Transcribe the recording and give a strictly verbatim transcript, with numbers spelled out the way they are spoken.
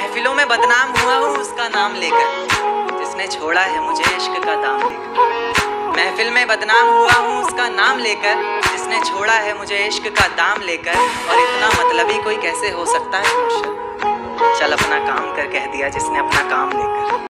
महफिलों में बदनाम हुआ हूँ उसका नाम लेकर, जिसने छोड़ा है मुझे इश्क का दाम लेकर। महफिल में बदनाम हुआ हूँ उसका नाम लेकर, जिसने छोड़ा है मुझे इश्क का दाम लेकर। और इतना मतलबी कोई कैसे हो सकता है मुर्शिद, चल अपना काम कर कह दिया जिसने अपना काम लेकर।